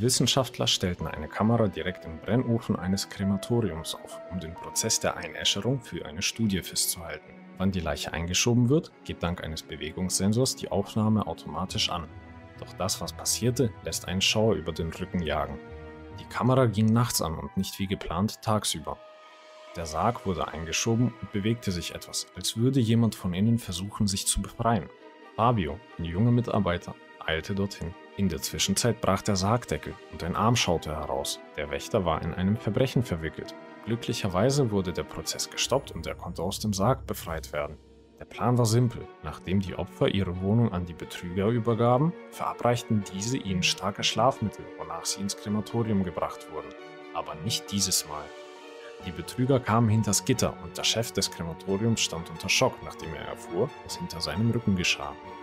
Wissenschaftler stellten eine Kamera direkt im Brennofen eines Krematoriums auf, um den Prozess der Einäscherung für eine Studie festzuhalten. Wann die Leiche eingeschoben wird, gibt dank eines Bewegungssensors die Aufnahme automatisch an. Doch das, was passierte, lässt einen Schauer über den Rücken jagen. Die Kamera ging nachts an und nicht wie geplant tagsüber. Der Sarg wurde eingeschoben und bewegte sich etwas, als würde jemand von innen versuchen, sich zu befreien. Fabio, ein junger Mitarbeiter, eilte dorthin. In der Zwischenzeit brach der Sargdeckel und ein Arm schaute heraus. Der Wächter war in einem Verbrechen verwickelt. Glücklicherweise wurde der Prozess gestoppt und er konnte aus dem Sarg befreit werden. Der Plan war simpel. Nachdem die Opfer ihre Wohnung an die Betrüger übergaben, verabreichten diese ihnen starke Schlafmittel, wonach sie ins Krematorium gebracht wurden. Aber nicht dieses Mal. Die Betrüger kamen hinters Gitter und der Chef des Krematoriums stand unter Schock, nachdem er erfuhr, was hinter seinem Rücken geschah.